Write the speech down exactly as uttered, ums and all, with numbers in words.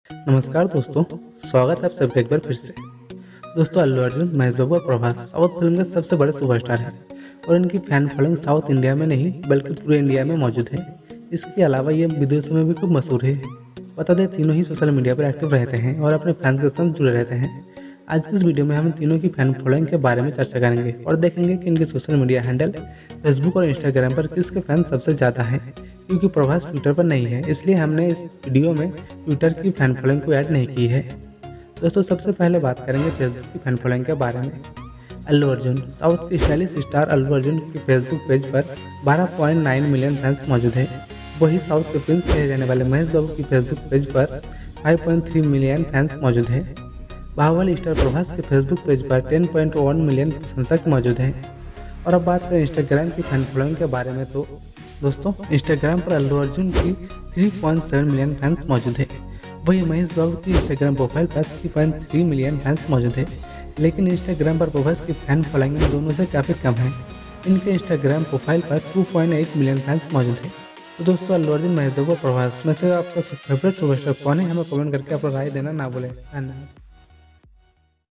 नमस्कार दोस्तों, स्वागत है आप सबका एक बार फिर से। दोस्तों, अल्लू अर्जुन, महेश बाबू और प्रभास साउथ फिल्म के सबसे बड़े सुपरस्टार हैं और इनकी फैन फॉलोइंग साउथ इंडिया में नहीं बल्कि पूरे इंडिया में मौजूद है। इसके अलावा ये विदेशों में भी खूब मशहूर है। बता दें, तीनों ही सोशल मीडिया पर एक्टिव रहते हैं और अपने फैंस के साथ जुड़े रहते हैं। आज की इस वीडियो में हम तीनों की फैन फॉलोइंग के बारे में चर्चा करेंगे और देखेंगे कि इनके सोशल मीडिया हैंडल फेसबुक और इंस्टाग्राम पर किसके फैन सबसे ज़्यादा हैं। क्योंकि प्रभास ट्विटर पर नहीं है, इसलिए हमने इस वीडियो में ट्विटर की फैन फॉलोइंग को ऐड नहीं की है। दोस्तों, सबसे पहले बात करेंगे फेसबुक की फैन फॉलोइंग के बारे में। अल्लू अर्जुन, साउथ के स्टाइलिश स्टार अल्लू अर्जुन के फेसबुक पेज पर बारह पॉइंट नौ मिलियन फैंस मौजूद हैं। वही साउथ के प्रिंस कहे जाने वाले महेश बाबू की फेसबुक पेज पर पाँच पॉइंट तीन मिलियन फैंस मौजूद हैं। बाहुबली स्टार प्रभास के फेसबुक पेज पर दस पॉइंट एक मिलियन प्रशंसक मौजूद हैं। और अब बात करें इंस्टाग्राम की फैन फॉलोइंग के बारे में, तो दोस्तों इंस्टाग्राम पर अल्लू अर्जुन की तीन पॉइंट सात मिलियन फैंस मौजूद है। वही महेश बाबू की इंस्टाग्राम प्रोफाइल पर तीन पॉइंट तीन मिलियन फैंस मौजूद है। लेकिन इंस्टाग्राम पर प्रभास की फैन फॉलोइंग दोनों से काफ़ी कम है। इनके इंस्टाग्राम प्रोफाइल पर दो पॉइंट आठ मिलियन फैंस मौजूद है। तो दोस्तों, अल्लू अर्जुन, महेश बाबू और प्रभास में से आपका फेवरेट सुपरस्टार कौन है? हमें कमेंट करके अपना राय देना ना भूलें। धन्यवाद।